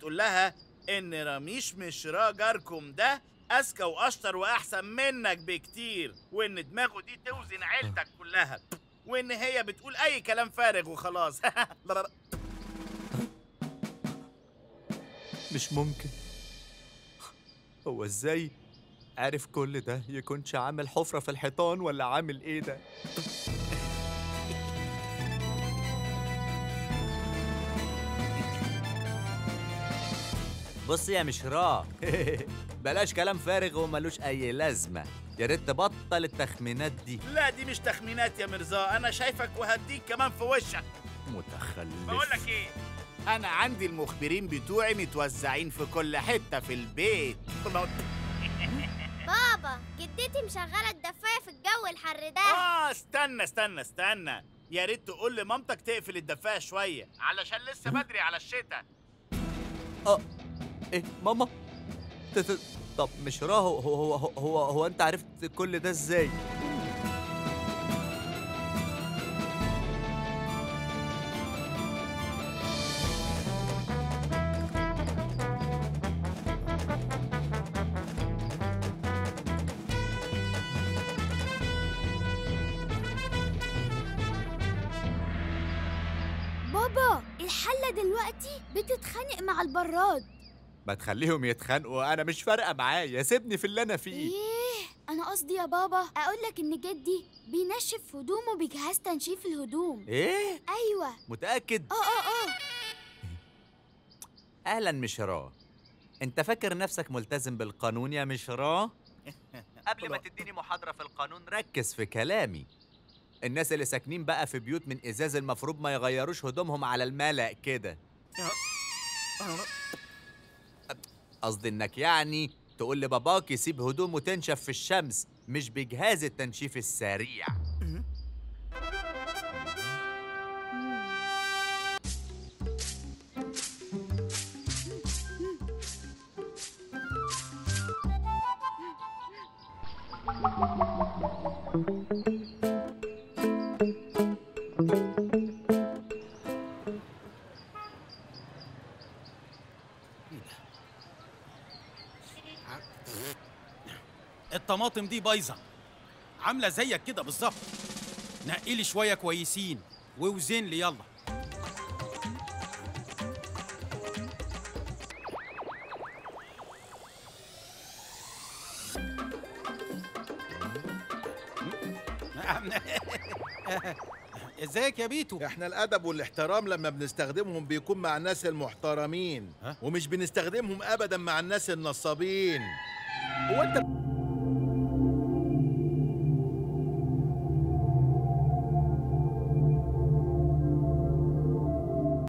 تقول لها ان رميش مشرا جاركم ده اذكى واشطر واحسن منك بكتير، وان دماغه دي توزن عيلتك كلها، وان هي بتقول اي كلام فارغ وخلاص. مش ممكن. هو ازاي عارف كل ده؟ يكونش عامل حفرة في الحيطان ولا عامل ايه ده؟ بص يا مشرا، بلاش كلام فارغ وملوش اي لازمة. يا ريت تبطل التخمينات دي. لا دي مش تخمينات يا مرزا، انا شايفك وهديك كمان في وشك. متخلف. بقولك ايه، انا عندي المخبرين بتوعي متوزعين في كل حتة في البيت. بابا جدتي مشغلة الدفاية في الجو الحر ده. استنى، يا ريت تقول لمامتك تقفل الدفاية شوية علشان لسه بدري على الشتاء. ايه ماما؟ طب مشرا، هو انت عرفت كل ده ازاي؟ بابا الحلة دلوقتي بتتخانق مع البراد. ما تخليهم يتخانقوا، انا مش فارقه معايا، سيبني في اللي انا فيه. ايه انا قصدي يا بابا اقولك ان جدي بينشف هدومه بجهاز تنشيف الهدوم. ايه؟ ايوه. متاكد؟ اه. اهلا مشرا، انت فاكر نفسك ملتزم بالقانون يا مشرا؟ قبل ما تديني محاضره في القانون ركز في كلامي. الناس اللي ساكنين بقى في بيوت من ازاز المفروض ما يغيروش هدومهم على الملأ كده. قصدي انك يعني تقول لباباك يسيب هدومه تنشف في الشمس، مش بجهاز التنشيف السريع. الطماطم دي بايظه، عامله زيك كده بالظبط. نقي لي شويه كويسين ووزن لي يلا. ازيك يا بيتو؟ احنا الادب والاحترام لما بنستخدمهم بيكون مع الناس المحترمين، ومش بنستخدمهم ابدا مع الناس النصابين. هو انت